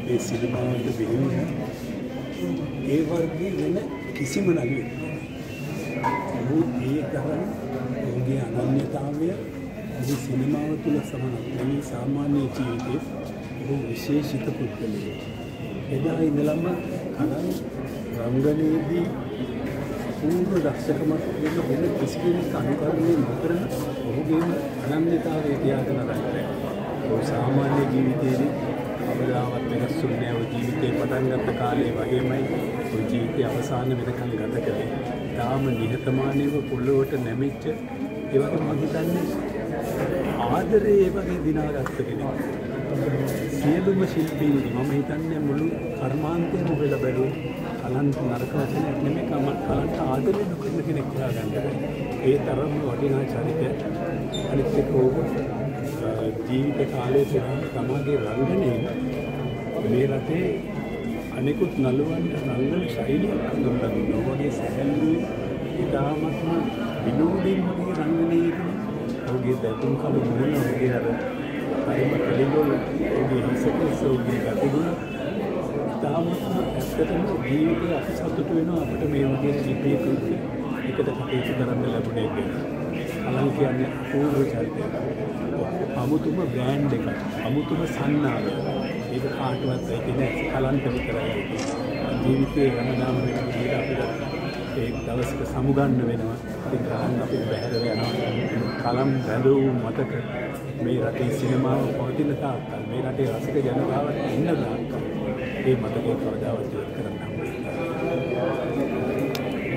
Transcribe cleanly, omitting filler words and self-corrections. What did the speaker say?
ඒ සිනමාවට බෙහෙවින් ඒ වර්ගයේ වෙන කිසිම නළුවෙක් ඔහු ඒ තරම් ඔහුගේ අනන්‍යතාවය ඔහු සිනමාව තුළ සමනක් නෙවෙයි සාමාන්‍ය ජීවිතයේ ඔහු විශේෂිත පුද්ගලයෙක්. එදා ඉඳලම කලින් රංගනයේදී පූර්ව දක්ෂකමක් වෙන කිසි කෙනෙක් අනුකරණය නොකරන ඔහුගේම අනන්‍යතාවය තියාගෙන රැඳෙනවා. ඔහු සාමාන්‍ය ජීවිතයේදී අවදාවත් වෙනස් වුණේ ඔහු ජීවිතේ පටන් ගත්ත කාලේ වගේමයි ඔහු ජීවිතයේ අවසාන වෙනකන් ගත කළේ. තාම නිහතමානීව පොළොවට නැමිච්ච ඒ වගේ මම හිතන්නේ ආදරේ ඒ වගේ දිනාගත්ත කෙනෙක්. සියලුම ශිල්පීන්ගේ මම හිතන්නේ මුළු කර්මාන්තයම හොයලා බැලුවොත් කලන්ත නරක වචනයක් නෙමෙයි කලන්ත ආදරේ නොකරන කෙනෙක් හොයාගන්න බැහැ. ඒ තරම්ම වටිනා චරිතයක්. අනිත් එක්ක ජීවිත කාලයේ සිට තමගේ රංගනයෙන් මේ රටේ අනෙකුත් නළුවන්ට රංගන ශෛලියක් හඳුන්වලා දුන්නා. ඔහුගේ සැහැල්ලුවේ ඉතාමත්ම විනෝදයෙන් වගේ රංගනයේදී ඔහුගේ දැතුම් කළු මුහුණ ඔහුගේ අර හරිම කෙලිගොල් ඔහුගේ හිසකෙස් ඔහුගේ ගතිගුණ ඉතාමත්ම ඇත්තටම ජීවිතේ අපි සතුටු වෙනවා අපිට මේ වගේ ශිල්පියෙකුට එකට කටයුතු කරන්න ලැබුණේ කියලා. කලන් කියන්නේ අපූර්ව චරිතයක්. අමුතුම බ්‍රෑන්ඩ් එකක්. අමුතුම සන්නාවයක්. ඒක කාටවත් ඒක නෑ කලන්ට විතරයි. ජීවිතේ හැමදාම වෙන විදිහට අපිට ඒ දවසක සමුගන්න වෙනවා. ඉතින් කලන් අපිට බැහැර යනවා. කලම් බැලූ මතක මේ රටේ සිනමාව පවතින තාක්කල් මේ රටේ රසික ජනතාවට ඉන්න තාක්කල් මේ මතකේ කවදාවත් ඉවත් කරන්න